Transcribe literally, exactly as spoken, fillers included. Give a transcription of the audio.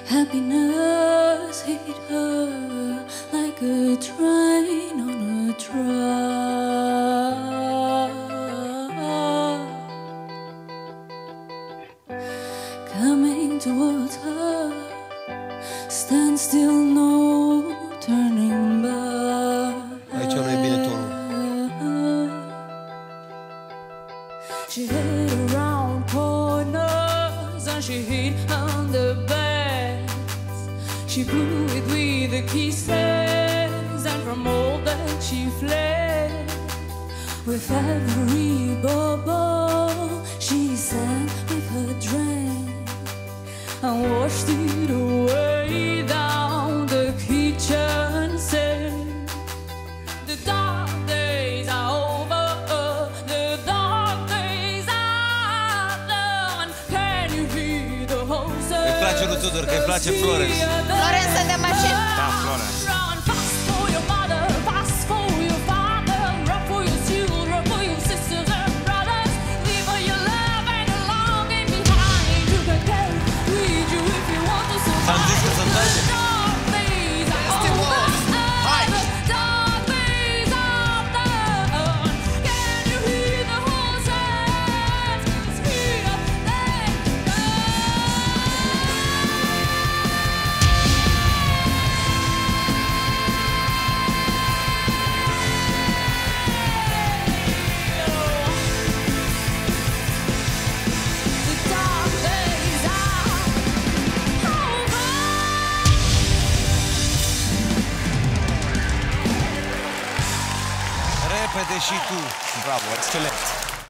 Happiness hit her like a train on a track. Coming towards her, stand still, no turning back. Aici nu e bine tonul. She hid around corners and she hid under beds. She blew it with the kisses and from all that she fled. With every bubble she sang with her drink and washed it away down the kitchen sink. The dark days are over, the dark days are done. Can you hear the horses? Îi place lui Tudor, că îi place Florence. Florence de mașini. Da, Florence. Run fast for your mother, fast for your father, run for your children, for your sisters and brothers. Leave all your love and longing behind. You can carry with you if you want to survive. Am zis că sunt tace. Dark days are over, the dark days are done. Can you hear the horses? Speed up, they go. The dark days are over. Repede și tu. Bravo, excelent.